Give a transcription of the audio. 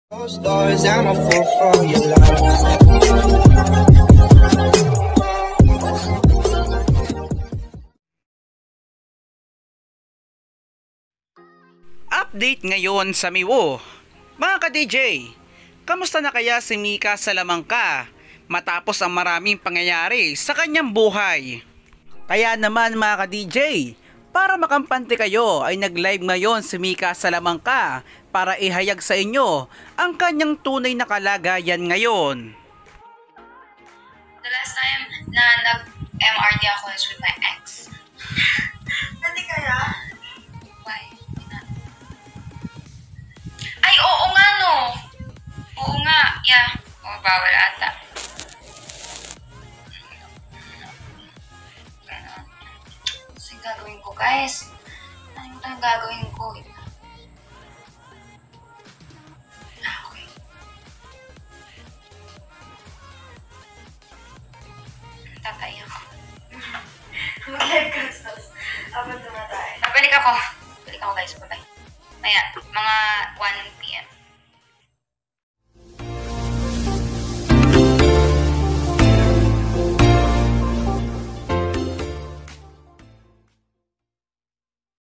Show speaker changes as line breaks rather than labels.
Those doors, I'm a fool for your love.
Update ngayon sa Miwo. Mga ka-DJ, kamusta na kaya si Mika Salamanca matapos ang maraming pangyayari sa kanyang buhay? Kaya naman mga ka-DJ, para makampante kayo ay nag-live ngayon si Mika Salamanca para ihayag sa inyo ang kanyang tunay na kalagayan ngayon.
The last time na nag-MRT ako is with my ex. Hindi kaya? Why? Ay, oo nga no! Oo nga, yeah. Oo, bawal ata. Kasi gagawin ko, guys. Ano yung gagawin ko? Okay. Tatay ako. Mag-live ka sa abang tumatay. Balik ako. Balik ako guys. Bye-bye. Maya, mga 1 p.m.